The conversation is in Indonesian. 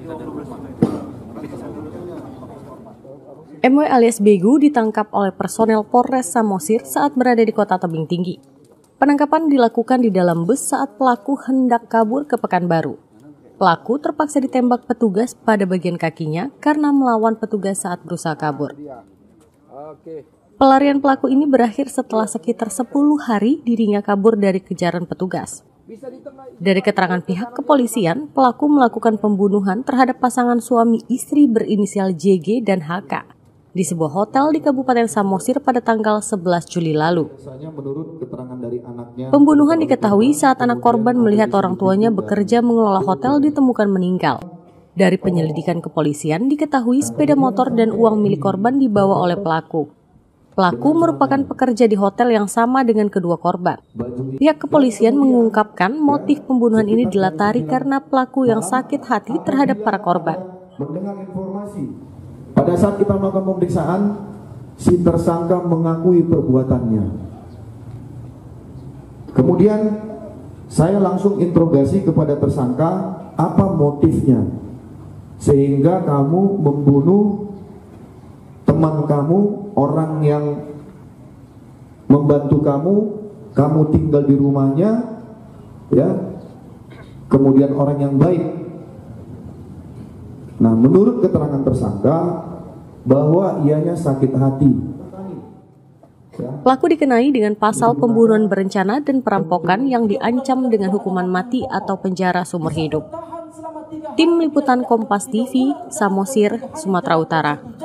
MW alias Begu ditangkap oleh personel Polres Samosir saat berada di Kota Tebing Tinggi. Penangkapan dilakukan di dalam bus saat pelaku hendak kabur ke Pekanbaru. Pelaku terpaksa ditembak petugas pada bagian kakinya karena melawan petugas saat berusaha kabur. Pelarian pelaku ini berakhir setelah sekitar 10 hari dirinya kabur dari kejaran petugas. Dari keterangan pihak kepolisian, pelaku melakukan pembunuhan terhadap pasangan suami istri berinisial JG dan HK di sebuah hotel di Kabupaten Samosir pada tanggal 11 Juli lalu. Pembunuhan diketahui saat anak korban melihat orang tuanya bekerja mengelola hotel ditemukan meninggal. Dari penyelidikan kepolisian diketahui sepeda motor dan uang milik korban dibawa oleh pelaku. Pelaku merupakan pekerja di hotel yang sama dengan kedua korban. Pihak kepolisian mengungkapkan motif pembunuhan ini dilatari karena pelaku yang sakit hati terhadap para korban. Mendengar informasi, pada saat kita melakukan pemeriksaan, si tersangka mengakui perbuatannya. Kemudian saya langsung interogasi kepada tersangka, apa motifnya sehingga kamu membunuh teman kamu, orang yang membantu kamu tinggal di rumahnya, ya, kemudian orang yang baik. Nah, menurut keterangan tersangka bahwa ianya sakit hati. Pelaku dikenai dengan pasal pembunuhan berencana dan perampokan yang diancam dengan hukuman mati atau penjara seumur hidup. Tim Liputan Kompas TV, Samosir, Sumatera Utara.